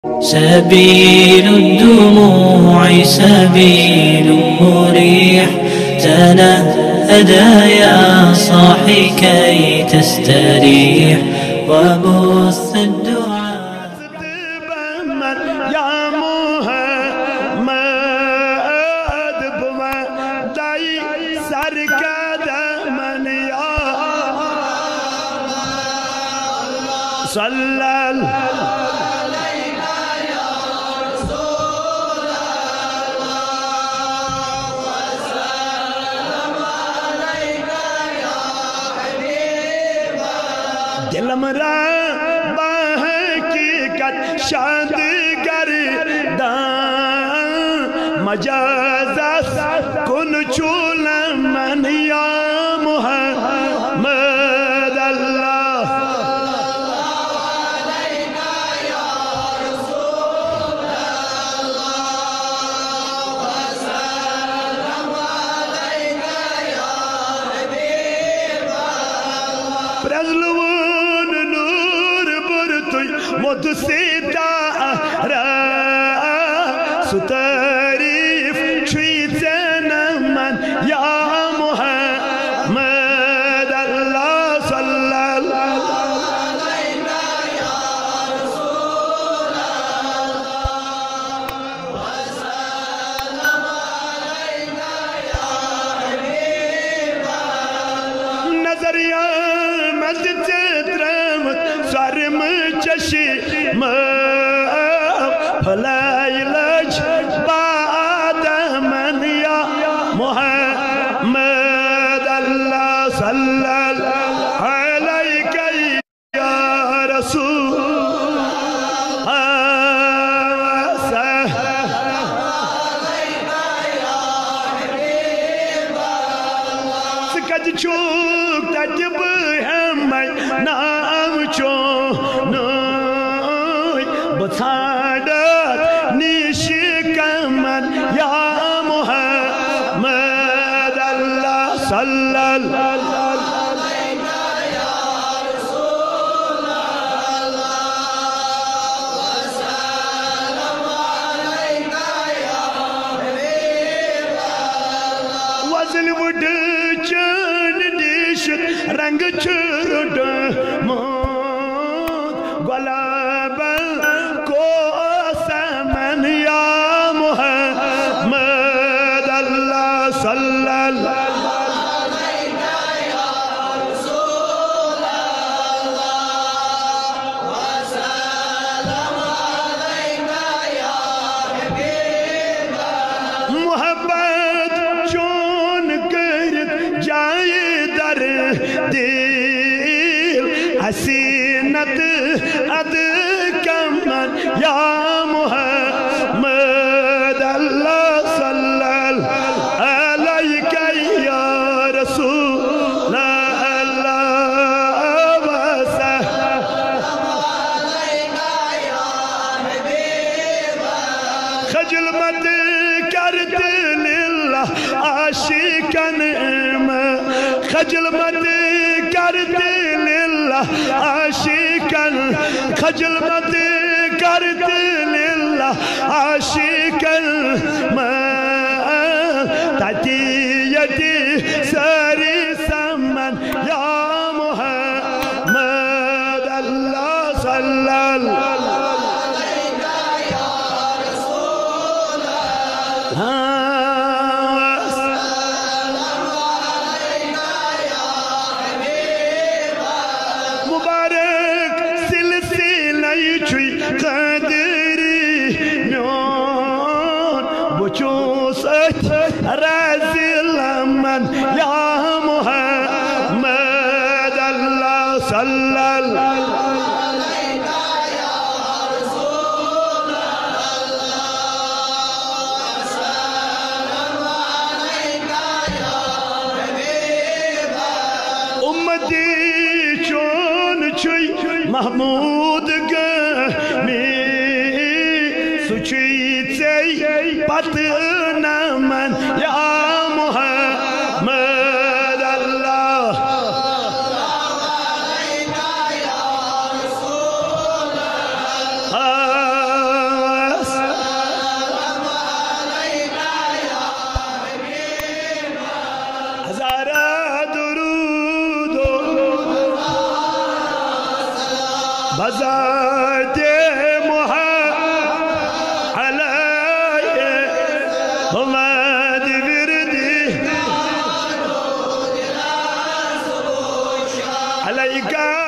سبيل الدموع سبيل مريح تنهدى يا صاحي كي تستريح وبث الدعاء يا محمد بمدعي سركد من يا صلى दिलमरा बहकीकत शांत करदा मजाज़स कुन चूल मन या मुहम्मद अल्लाह मुदसीता सुतारीफ छुईतन मन या मुहम्मद अल्लाह सल्लल्लाहु अलैहि या रसूल अल्लाह वसल्लम अलैका या हबीब अल्लाह नजरिया मस्जिद त्रम सरम चशी फलाइलज बाद मन या मुहम्मद अल्लाह सल्लल्लाहु अलैहि या रसूल सकज चूक तजब हम नाम चो बसाडत निशिकमन या मुहम्मद अल्लाह सल्लल्लाहु अलैहि या रसूल अल्लाह वसल्लम अलैका या हबीब अल्लाह वज़ल वुड चन दिश रंग चुरड मोद गुलाब को समन या मुहम्मद अल्लाह सल्लल्लाहु अलैहि या रसूल अल्लाह वसल्लम अलैका या हबीब मोहब्बत चोन कर जाए दर दिल हसीनत अद कमन या मुहम्मद अल्लाह सल्लल्लाहु अलैहि या रसूल अल्लाह वसल्लम अलैका या हबीब खजल मत करत लिल्लाह आशिकन खजल मत करत लिल्लाह आशिकन खजल मत करत लिल्लाह आशिकन ततीयती सारी समन या मुहम्मद अल्लाह सल्लल्लाहु अलैहि या रसूल मुबारक सिलसिला छुई कदरी म्योन बुचो सच राजिल मन या मुहम्मद अल्लाह सल्लल्लाहु अलैहि या रसूल अल्लाह वसल्लम अलैका या हबीब उम्मती चोन छुई महमूद गमी सुचुई पत नमन या मुहम्मद अल्लाह अलैहि या रसूल अल्लाह بزادي محا علي ضماد بردي عليك